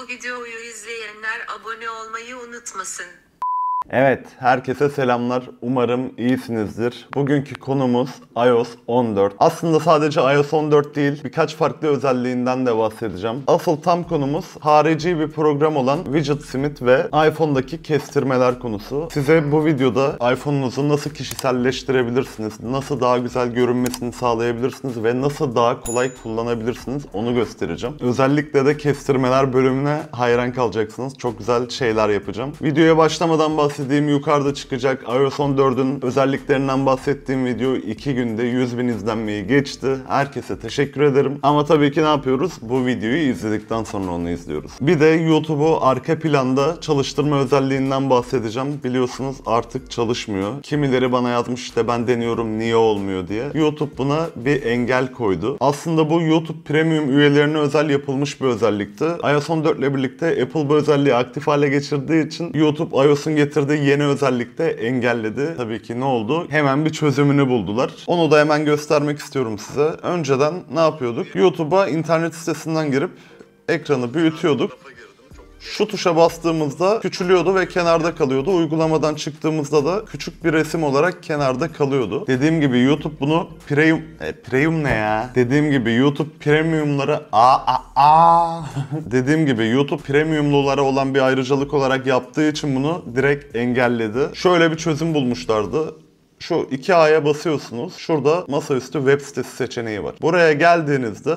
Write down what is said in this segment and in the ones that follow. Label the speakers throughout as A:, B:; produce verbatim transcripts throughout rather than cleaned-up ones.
A: Bu videoyu izleyenler abone olmayı unutmasın.
B: Evet, herkese selamlar. Umarım iyisinizdir. Bugünkü konumuz i O S on dört. Aslında sadece i O S on dört değil, birkaç farklı özelliğinden de bahsedeceğim. Asıl tam konumuz harici bir program olan WidgetSmith ve iPhone'daki kestirmeler konusu. Size bu videoda iPhone'unuzu nasıl kişiselleştirebilirsiniz, nasıl daha güzel görünmesini sağlayabilirsiniz ve nasıl daha kolay kullanabilirsiniz onu göstereceğim. Özellikle de kestirmeler bölümüne hayran kalacaksınız. Çok güzel şeyler yapacağım. Videoya başlamadan bahsedeyim. Bahsettiğim yukarıda çıkacak i O S on dördün özelliklerinden bahsettiğim video iki günde yüz bin izlenmeyi geçti. Herkese teşekkür ederim. Ama tabii ki ne yapıyoruz? Bu videoyu izledikten sonra onu izliyoruz. Bir de YouTube'u arka planda çalıştırma özelliğinden bahsedeceğim. Biliyorsunuz artık çalışmıyor. Kimileri bana yazmış işte ben deniyorum niye olmuyor diye. YouTube buna bir engel koydu. Aslında bu YouTube Premium üyelerine özel yapılmış bir özellikti. i O S on dört ile birlikte Apple bu özelliği aktif hale geçirdiği için YouTube i O S'un getirdiği yeni özellikte engelledi. Tabii ki ne oldu? Hemen bir çözümünü buldular. Onu da hemen göstermek istiyorum size. Önceden ne yapıyorduk? YouTube'a internet sitesinden girip ekranı büyütüyorduk. Şu tuşa bastığımızda küçülüyordu ve kenarda kalıyordu. Uygulamadan çıktığımızda da küçük bir resim olarak kenarda kalıyordu. Dediğim gibi YouTube bunu premium... E, premium ne ya? Dediğim gibi YouTube premiumlara... Aa, aa, aa. Dediğim gibi YouTube premiumlulara olan bir ayrıcalık olarak yaptığı için bunu direkt engelledi. Şöyle bir çözüm bulmuşlardı. Şu iki A'ya basıyorsunuz. Şurada masaüstü web sitesi seçeneği var. Buraya geldiğinizde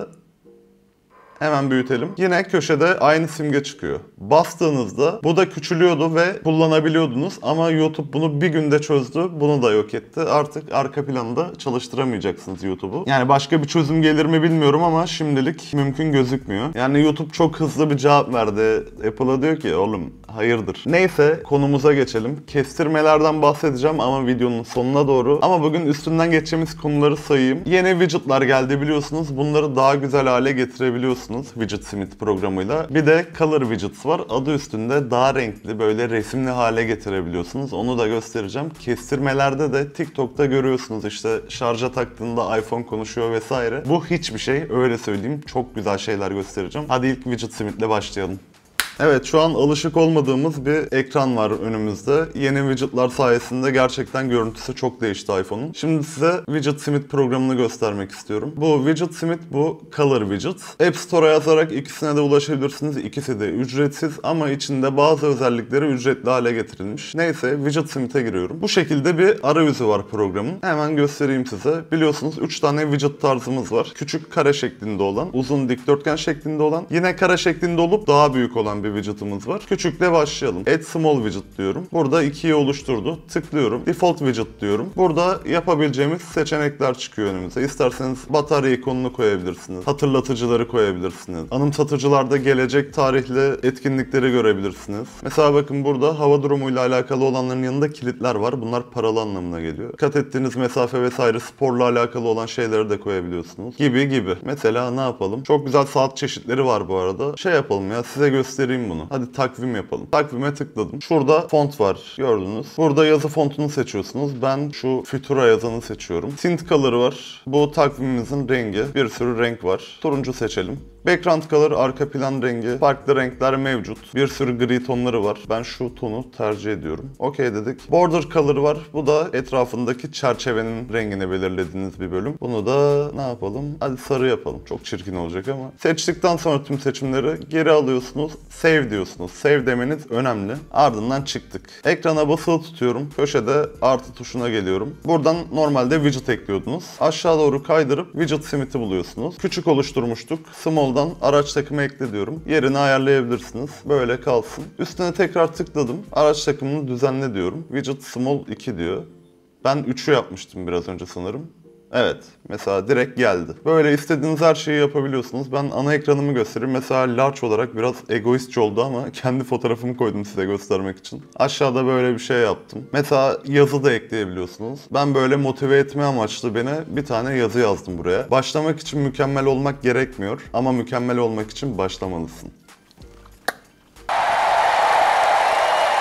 B: hemen büyütelim. Yine köşede aynı simge çıkıyor. Bastığınızda bu da küçülüyordu ve kullanabiliyordunuz ama YouTube bunu bir günde çözdü. Bunu da yok etti. Artık arka planda çalıştıramayacaksınız YouTube'u. Yani başka bir çözüm gelir mi bilmiyorum ama şimdilik mümkün gözükmüyor. Yani YouTube çok hızlı bir cevap verdi. Apple'a diyor ki oğlum hayırdır. Neyse konumuza geçelim. Kestirmelerden bahsedeceğim ama videonun sonuna doğru. Ama bugün üstünden geçeceğimiz konuları sayayım. Yeni widgetlar geldi biliyorsunuz. Bunları daha güzel hale getirebiliyorsunuz WidgetSmith programıyla. Bir de Color Widgets var. Adı üstünde daha renkli böyle resimli hale getirebiliyorsunuz. Onu da göstereceğim. Kestirmelerde de TikTok'ta görüyorsunuz işte şarja taktığında iPhone konuşuyor vesaire. Bu hiçbir şey öyle söyleyeyim. Çok güzel şeyler göstereceğim. Hadi ilk WidgetSmith'le başlayalım. Evet şu an alışık olmadığımız bir ekran var önümüzde. Yeni widgetlar sayesinde gerçekten görüntüsü çok değişti iPhone'un. Şimdi size WidgetSmith programını göstermek istiyorum. Bu WidgetSmith, bu Color Widget. App Store'a yazarak ikisine de ulaşabilirsiniz. İkisi de ücretsiz ama içinde bazı özellikleri ücretli hale getirilmiş. Neyse WidgetSmith'e giriyorum. Bu şekilde bir arayüzü var programın. Hemen göstereyim size. Biliyorsunuz üç tane widget tarzımız var. Küçük kare şeklinde olan, uzun dikdörtgen şeklinde olan, yine kare şeklinde olup daha büyük olan bir widget'ımız var. Küçükle başlayalım. Add Small Widget diyorum. Burada ikiyi oluşturdu. Tıklıyorum. Default Widget diyorum. Burada yapabileceğimiz seçenekler çıkıyor önümüze. İsterseniz batarya ikonunu koyabilirsiniz. Hatırlatıcıları koyabilirsiniz. Anımsatıcılarda gelecek tarihli etkinlikleri görebilirsiniz. Mesela bakın burada hava durumuyla alakalı olanların yanında kilitler var. Bunlar paralı anlamına geliyor. Kat ettiğiniz mesafe vesaire sporla alakalı olan şeyleri de koyabiliyorsunuz. Gibi gibi. Mesela ne yapalım? Çok güzel saat çeşitleri var bu arada. Şey yapalım ya size göstereyim bunu. Hadi takvim yapalım. Takvime tıkladım. Şurada font var. Gördünüz. Burada yazı fontunu seçiyorsunuz. Ben şu Futura yazanı seçiyorum. Tint color'ı var. Bu takvimimizin rengi. Bir sürü renk var. Turuncu seçelim. Background color, arka plan rengi. Farklı renkler mevcut. Bir sürü gri tonları var. Ben şu tonu tercih ediyorum. Okey dedik. Border color var. Bu da etrafındaki çerçevenin rengini belirlediğiniz bir bölüm. Bunu da ne yapalım? Hadi sarı yapalım. Çok çirkin olacak ama. Seçtikten sonra tüm seçimleri geri alıyorsunuz. Save diyorsunuz. Save demeniz önemli. Ardından çıktık. Ekrana basılı tutuyorum. Köşede artı tuşuna geliyorum. Buradan normalde widget ekliyordunuz. Aşağı doğru kaydırıp WidgetSmith'i buluyorsunuz. Küçük oluşturmuştuk. Small araç takımı ekle diyorum. Yerini ayarlayabilirsiniz. Böyle kalsın. Üstüne tekrar tıkladım. Araç takımını düzenle diyorum. Widget Small iki diyor. Ben üçü yapmıştım biraz önce sanırım. Evet. Mesela direkt geldi. Böyle istediğiniz her şeyi yapabiliyorsunuz. Ben ana ekranımı göstereyim. Mesela large olarak biraz egoistçe oldu ama kendi fotoğrafımı koydum size göstermek için. Aşağıda böyle bir şey yaptım. Mesela yazı da ekleyebiliyorsunuz. Ben böyle motive etme amaçlı beni bir tane yazı yazdım buraya. Başlamak için mükemmel olmak gerekmiyor ama mükemmel olmak için başlamalısın.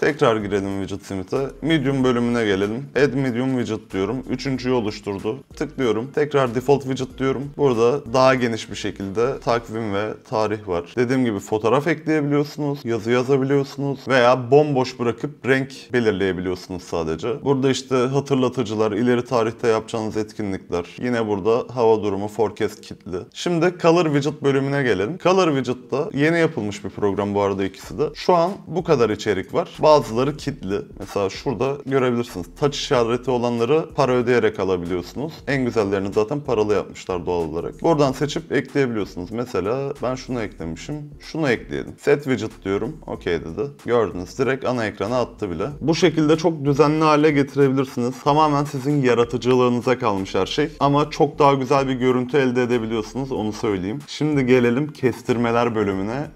B: Tekrar girelim widget smit'e. Medium bölümüne gelelim. Add medium widget diyorum. Üçüncüyü oluşturdu. Tıklıyorum. Tekrar default widget diyorum. Burada daha geniş bir şekilde takvim ve tarih var. Dediğim gibi fotoğraf ekleyebiliyorsunuz, yazı yazabiliyorsunuz veya bomboş bırakıp renk belirleyebiliyorsunuz sadece. Burada işte hatırlatıcılar, ileri tarihte yapacağınız etkinlikler. Yine burada hava durumu, forecast kilitli. Şimdi Color Widget bölümüne gelelim. Color Widget'ta yeni yapılmış bir program bu arada ikisi de. Şu an bu kadar içerik var. Bazıları kilitli. Mesela şurada görebilirsiniz. Touch işareti olanları para ödeyerek alabiliyorsunuz. En güzellerini zaten paralı yapmışlar doğal olarak. Buradan seçip ekleyebiliyorsunuz. Mesela ben şunu eklemişim. Şunu ekleyelim. Set Widget diyorum. Okey dedi. Gördünüz. Direkt ana ekrana attı bile. Bu şekilde çok düzenli hale getirebilirsiniz. Tamamen sizin yaratıcılığınıza kalmış her şey. Ama çok daha güzel bir görüntü elde edebiliyorsunuz. Onu söyleyeyim. Şimdi gelelim kestirmeler bölümüne.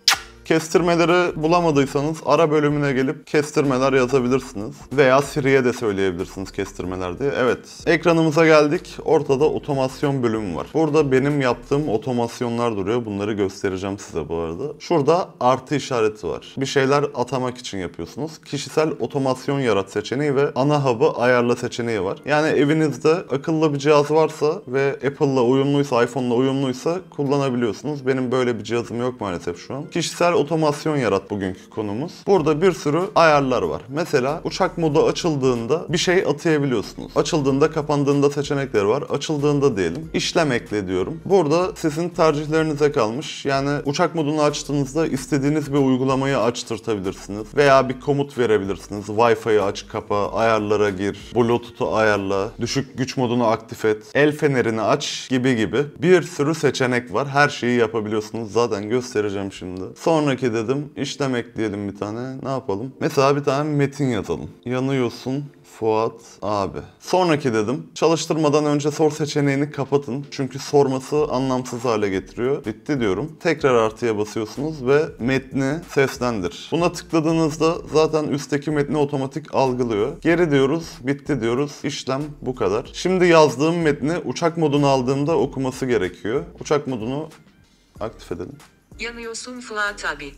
B: Kestirmeleri bulamadıysanız ara bölümüne gelip kestirmeler yazabilirsiniz. Veya Siri'ye de söyleyebilirsiniz kestirmeler diye. Evet, ekranımıza geldik. Ortada otomasyon bölümü var. Burada benim yaptığım otomasyonlar duruyor. Bunları göstereceğim size bu arada. Şurada artı işareti var. Bir şeyler atamak için yapıyorsunuz. Kişisel otomasyon yarat seçeneği ve ana hub'ı ayarla seçeneği var. Yani evinizde akıllı bir cihaz varsa ve Apple'la uyumluysa, iPhone'la uyumluysa kullanabiliyorsunuz. Benim böyle bir cihazım yok maalesef şu an. Kişisel otomasyon yarat bugünkü konumuz. Burada bir sürü ayarlar var. Mesela uçak modu açıldığında bir şey atayabiliyorsunuz. Açıldığında, kapandığında seçenekleri var. Açıldığında diyelim. İşlem ekle diyorum. Burada sizin tercihlerinize kalmış. Yani uçak modunu açtığınızda istediğiniz bir uygulamayı açtırtabilirsiniz. Veya bir komut verebilirsiniz. Wi-Fi'yi aç, kapa, ayarlara gir, Bluetooth'u ayarla, düşük güç modunu aktif et, el fenerini aç gibi gibi. Bir sürü seçenek var. Her şeyi yapabiliyorsunuz. Zaten göstereceğim şimdi. Sonra Sonraki dedim, işlem ekleyelim bir tane. Ne yapalım? Mesela bir tane metin yazalım. Yanıyorsun Fuat abi. Sonraki dedim, çalıştırmadan önce sor seçeneğini kapatın. Çünkü sorması anlamsız hale getiriyor. Bitti diyorum. Tekrar artıya basıyorsunuz ve metni seslendir. Buna tıkladığınızda zaten üstteki metni otomatik algılıyor. Geri diyoruz, bitti diyoruz. İşlem bu kadar. Şimdi yazdığım metni uçak modunu aldığımda okuması gerekiyor. Uçak modunu aktif edelim.
A: Yanıyorsun Fuat abi.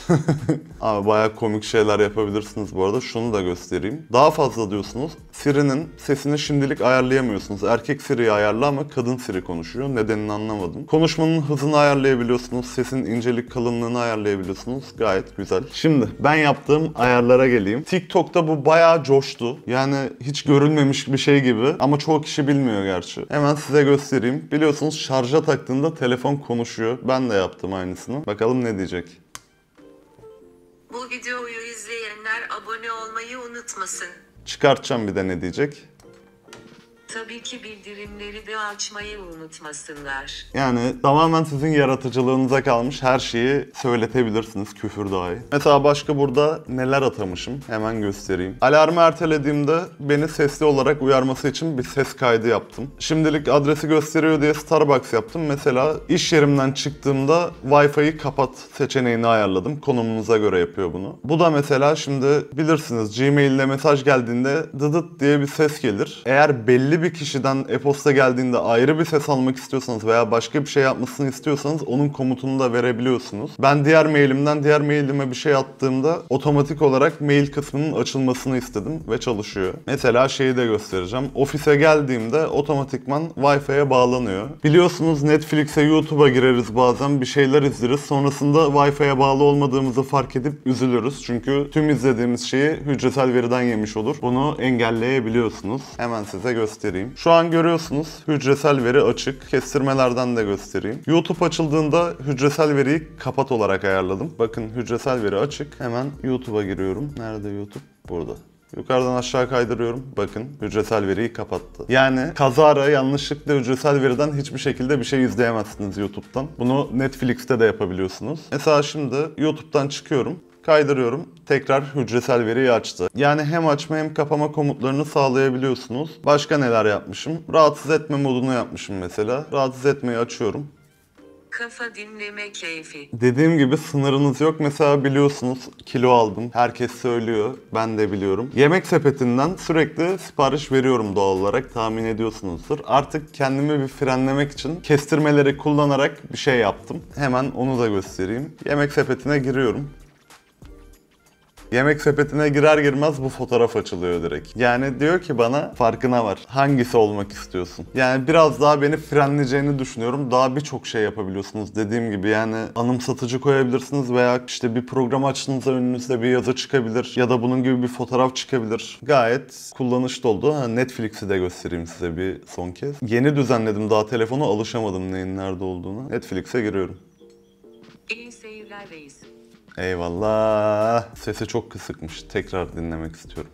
B: Abi bayağı komik şeyler yapabilirsiniz bu arada. Şunu da göstereyim. Daha fazla diyorsunuz. Siri'nin sesini şimdilik ayarlayamıyorsunuz. Erkek Siri'yi ayarla ama kadın Siri konuşuyor. Nedenini anlamadım. Konuşmanın hızını ayarlayabiliyorsunuz. Sesin incelik kalınlığını ayarlayabiliyorsunuz. Gayet güzel. Şimdi ben yaptığım ayarlara geleyim. TikTok'ta bu bayağı coştu. Yani hiç görülmemiş bir şey gibi. Ama çoğu kişi bilmiyor gerçi. Hemen size göstereyim. Biliyorsunuz şarja taktığında telefon konuşuyor. Ben de yaptım aynısını. Bakalım ne diyecek.
A: Bu videoyu izleyenler abone olmayı unutmasın.
B: Çıkartacağım bir de ne diyecek.
A: Tabii ki bildirimleri de açmayı unutmasınlar.
B: Yani tamamen sizin yaratıcılığınıza kalmış, her şeyi söyletebilirsiniz, küfür dahi. Mesela başka burada neler atamışım hemen göstereyim. Alarmı ertelediğimde beni sesli olarak uyarması için bir ses kaydı yaptım. Şimdilik adresi gösteriyor diye Starbucks yaptım. Mesela iş yerimden çıktığımda Wi-Fi'yi kapat seçeneğini ayarladım. Konumunuza göre yapıyor bunu. Bu da mesela şimdi bilirsiniz Gmail'le mesaj geldiğinde dıdıt diye bir ses gelir. Eğer belli bir bir kişiden e-posta geldiğinde ayrı bir ses almak istiyorsanız veya başka bir şey yapmasını istiyorsanız onun komutunu da verebiliyorsunuz. Ben diğer mailimden diğer mailime bir şey attığımda otomatik olarak mail kısmının açılmasını istedim ve çalışıyor. Mesela şeyi de göstereceğim. Ofise geldiğimde otomatikman Wi-Fi'ye bağlanıyor. Biliyorsunuz Netflix'e, YouTube'a gireriz bazen, bir şeyler izleriz. Sonrasında Wi-Fi'ye bağlı olmadığımızı fark edip üzülürüz. Çünkü tüm izlediğimiz şeyi hücresel veriden yemiş olur. Bunu engelleyebiliyorsunuz. Hemen size göstereyim. Şu an görüyorsunuz hücresel veri açık. Kestirmelerden de göstereyim. YouTube açıldığında hücresel veriyi kapat olarak ayarladım. Bakın hücresel veri açık. Hemen YouTube'a giriyorum. Nerede YouTube? Burada. Yukarıdan aşağı kaydırıyorum. Bakın hücresel veriyi kapattı. Yani kazara yanlışlıkla hücresel veriden hiçbir şekilde bir şey izleyemezsiniz YouTube'dan. Bunu Netflix'te de yapabiliyorsunuz. Mesela şimdi YouTube'dan çıkıyorum. Kaydırıyorum. Tekrar hücresel veriyi açtı. Yani hem açma hem kapama komutlarını sağlayabiliyorsunuz. Başka neler yapmışım? Rahatsız etme modunu yapmışım mesela. Rahatsız etmeyi açıyorum.
A: Kafa dinleme keyfi.
B: Dediğim gibi sınırınız yok. Mesela biliyorsunuz kilo aldım. Herkes söylüyor. Ben de biliyorum. Yemek sepetinden sürekli sipariş veriyorum doğal olarak. Tahmin ediyorsunuzdur. Artık kendimi bir frenlemek için kestirmeleri kullanarak bir şey yaptım. Hemen onu da göstereyim. Yemek sepetine giriyorum. Yemek sepetine girer girmez bu fotoğraf açılıyor direkt. Yani diyor ki bana farkına var. Hangisi olmak istiyorsun? Yani biraz daha beni frenleyeceğini düşünüyorum. Daha birçok şey yapabiliyorsunuz dediğim gibi. Yani anımsatıcı koyabilirsiniz veya işte bir program açtığınızda önünüzde bir yazı çıkabilir. Ya da bunun gibi bir fotoğraf çıkabilir. Gayet kullanışlı oldu. Ha, Netflix'i de göstereyim size bir son kez. Yeni düzenledim daha telefonu, alışamadım neyin nerede olduğunu. Netflix'e giriyorum.
A: İyi seyirler reis.
B: Eyvallah. Sesi çok kısıkmış. Tekrar dinlemek istiyorum.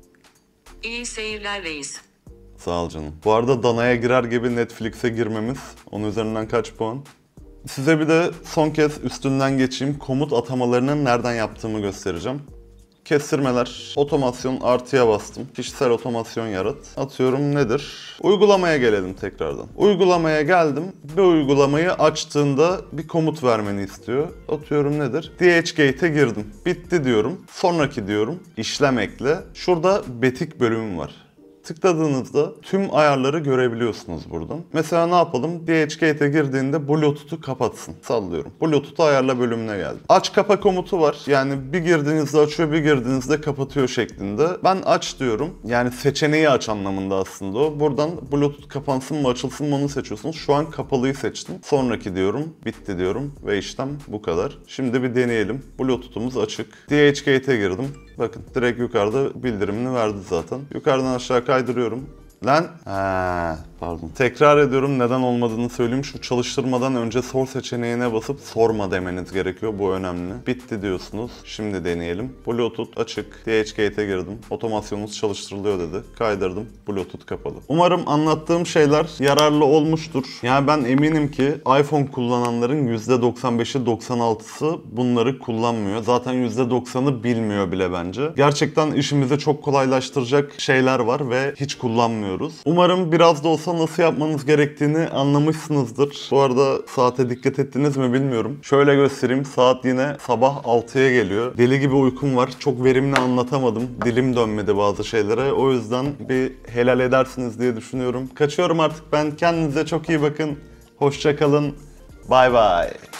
A: İyi seyirler reis.
B: Sağ ol canım. Bu arada Dana'ya girer gibi Netflix'e girmemiz. Onun üzerinden kaç puan? Size bir de son kez üstünden geçeyim. Komut atamalarının nereden yaptığımı göstereceğim. Kestirmeler, otomasyon artıya bastım. Kişisel otomasyon yarat. Atıyorum nedir? Uygulamaya gelelim tekrardan. Uygulamaya geldim. Bir uygulamayı açtığında bir komut vermeni istiyor. Atıyorum nedir? D H Gate'e girdim. Bitti diyorum. Sonraki diyorum. İşlem ekle. Şurada betik bölümüm var. Tıkladığınızda tüm ayarları görebiliyorsunuz buradan. Mesela ne yapalım? D H Gate'e girdiğinde Bluetooth'u kapatsın. Sallıyorum. Bluetooth'u ayarla bölümüne geldim. Aç kapa komutu var. Yani bir girdiğinizde açıyor, bir girdiğinizde kapatıyor şeklinde. Ben aç diyorum. Yani seçeneği aç anlamında aslında o. Buradan Bluetooth kapansın mı açılsın mı onu seçiyorsunuz. Şu an kapalıyı seçtim. Sonraki diyorum. Bitti diyorum. Ve işlem bu kadar. Şimdi bir deneyelim. Bluetooth'umuz açık. D H Gate'e girdim. Bakın direkt yukarıda bildirimini verdi zaten. Yukarıdan aşağı kaydırıyorum. Lan. Ha, pardon. Tekrar ediyorum, neden olmadığını söyleyeyim. Şu çalıştırmadan önce sor seçeneğine basıp sorma demeniz gerekiyor. Bu önemli. Bitti diyorsunuz. Şimdi deneyelim. Bluetooth açık. D H Gate'e girdim. Otomasyonunuz çalıştırılıyor dedi. Kaydırdım. Bluetooth kapalı. Umarım anlattığım şeyler yararlı olmuştur. Yani ben eminim ki iPhone kullananların yüzde doksan beşi doksan altısı bunları kullanmıyor. Zaten yüzde doksanı bilmiyor bile bence. Gerçekten işimizi çok kolaylaştıracak şeyler var ve hiç kullanmıyoruz. Umarım biraz da olsa nasıl yapmanız gerektiğini anlamışsınızdır. Bu arada saate dikkat ettiniz mi bilmiyorum. Şöyle göstereyim. Saat yine sabah altıya geliyor. Deli gibi uykum var. Çok verimli anlatamadım. Dilim dönmedi bazı şeylere. O yüzden bir helal edersiniz diye düşünüyorum. Kaçıyorum artık ben. Kendinize çok iyi bakın. Hoşça kalın. Bay bay.